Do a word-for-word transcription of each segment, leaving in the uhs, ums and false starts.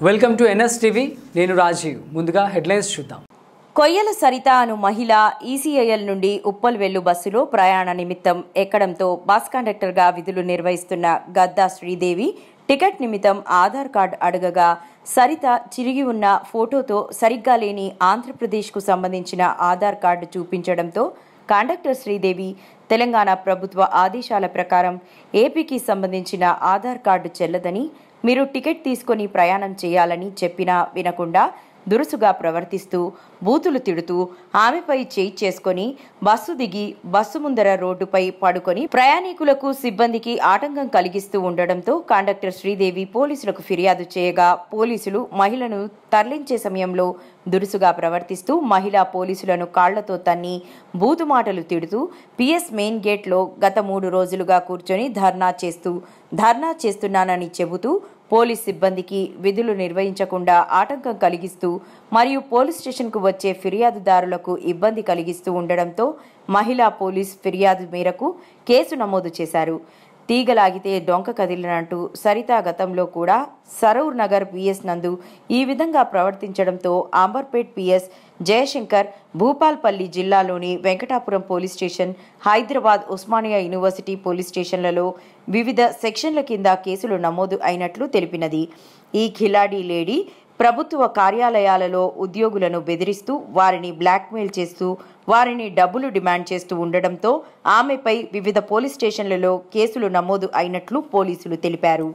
Welcome to NS TV. నేను రాజీవ్. ముందుగా headlines చూద్దాం. కొయ్యల సరిత అను మహిళ ఈసీఐఎల్ నుండి ఉప్పల్ వెళ్ళు బస్సులో ప్రయాణ నిమిత్తం ఎక్కడంతో బస్ కండక్టర్గా విధులు నిర్వహిస్తున్న గద్దా శ్రీదేవి టికెట్ నిమిత్తం ఆధార్ కార్డు అడగగా సరిత చిరిగి ఉన్న ఫోటోతో సరిగ్గా లేని ఆంధ్రప్రదేశ్కు సంబంధించిన ఆధార్ కార్డు చూపించడంతో కండక్టర్ శ్రీదేవి తెలంగాణ ప్రభుత్వ ఆదేశాల ప్రకారం ఏపీకి సంబంధించిన ఆధార్ కార్డు చెల్లదని, మీరు టికెట్ తీసుకొని ప్రయాణం చేయాలని చెప్పినా వినకుండా దురుసుగా ప్రవర్తిస్తూ బూతులు తిడుతూ ఆమెపై చేయి చేసుకుని బస్సు దిగి బస్సు ముందర రోడ్డుపై పడుకొని ప్రయాణికులకు సిబ్బందికి ఆటంకం కలిగిస్తూ ఉండడంతో కండక్టర్ శ్రీదేవి పోలీసులకు ఫిర్యాదు చేయగా పోలీసులు మహిళను తరలించే సమయంలో దురుసుగా ప్రవర్తిస్తూ మహిళా పోలీసులను కాళ్లతో తన్ని బూతు మాటలు తిడుతూ పిఎస్ మెయిన్ గేట్లో గత మూడు రోజులుగా కూర్చొని ధర్నా చేస్తూ ధర్నా చేస్తున్నానని చెబుతూ పోలీస్ సిబ్బందికి విధులు నిర్వహించకుండా ఆటంకం కలిగిస్తూ మరియు పోలీస్ స్టేషన్కు వచ్చే ఫిర్యాదుదారులకు ఇబ్బంది కలిగిస్తూ ఉండడంతో మహిళా పోలీస్ ఫిర్యాదు మేరకు కేసు నమోదు చేశారు. తీగలాగితే డొంక కదిలినట్టు సరిత గతంలో కూడా సరూర్ నగర్ పిఎస్ నందు ఈ విధంగా ప్రవర్తించడంతో అంబర్పేట్ పిఎస్ జయశంకర్ భూపాల్పల్లి జిల్లాలోని Venkatapuram police station, Hyderabad Osmania university police స్టేషన్లలో వివిధ సెక్షన్ల కింద కేసులు నమోదు అయినట్లు తెలిపినది. ఈ ఖిలాడీ లేడీ ప్రభుత్వ కార్యాలయాలలో ఉద్యోగులను బెదిరిస్తూ వారిని బ్లాక్మెయిల్ చేస్తూ వారిని డబ్బులు డిమాండ్ చేస్తూ ఉండడంతో ఆమెపై వివిధ పోలీస్ స్టేషన్లలో కేసులు నమోదు అయినట్లు పోలీసులు తెలిపారు.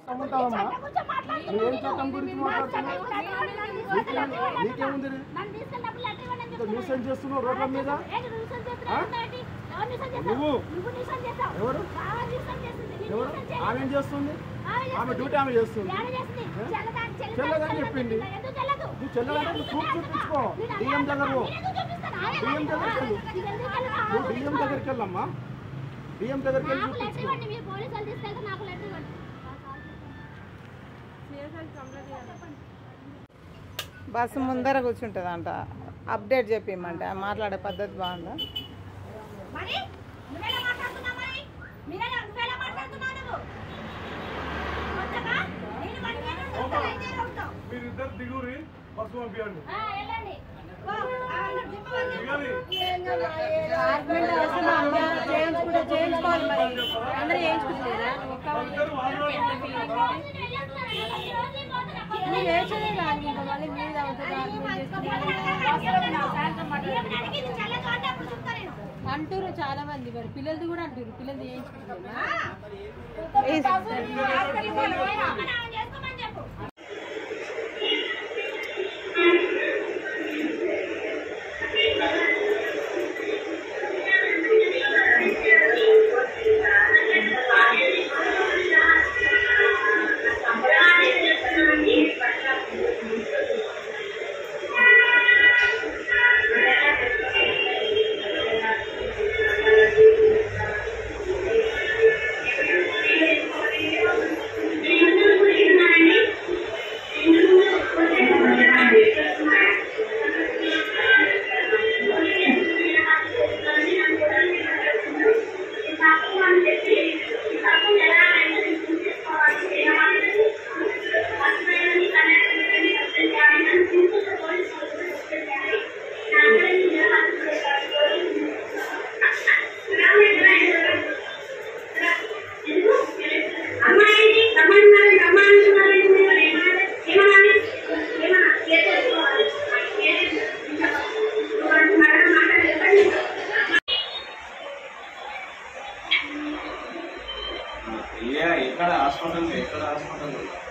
ఆమె డ్యూటీ ఆమె చేస్తుంది. చెల్లదని చెప్పింది. నువ్వు చెల్లదంటే ప్రూఫ్ చూపించుకో. డిఎం దగ్గర డిఎం దగ్గరికి వెళ్ళు. నువ్వు డిఎం దగ్గరికి వెళ్ళమ్మా. డిఎం దగ్గరికి వెళ్ళి చూపించుకో. బస్సు ముందర కూర్చుంటుందంట. అప్డేట్ చెప్పిమ్మంటే మాట్లాడే పద్ధతి బాగుందా? మీరిద్దరు దిగురి బస్సు పంపించండి. అంటారు చాలా మంది, మరి పిల్లలది కూడా అంటారు. పిల్లలది చేయించుకుంటారు. ఎక్కడ హాస్పిటల్ ఎక్కడ హాస్పిటల్